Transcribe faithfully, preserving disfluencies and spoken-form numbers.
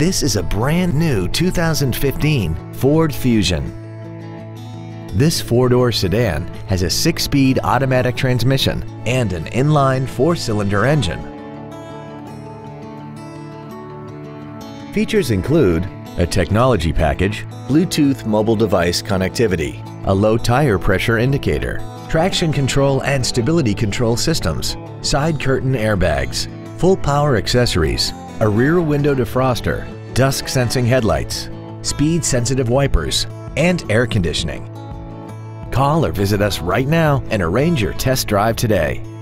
This is a brand new two thousand fifteen Ford Fusion. This four-door sedan has a six-speed automatic transmission and an inline four-cylinder engine. Features include a technology package, Bluetooth mobile device connectivity, a low tire pressure indicator, traction control and stability control systems, side curtain airbags, full power accessories, a rear window defroster, dusk sensing headlights, speed sensitive wipers, and air conditioning. Call or visit us right now and arrange your test drive today.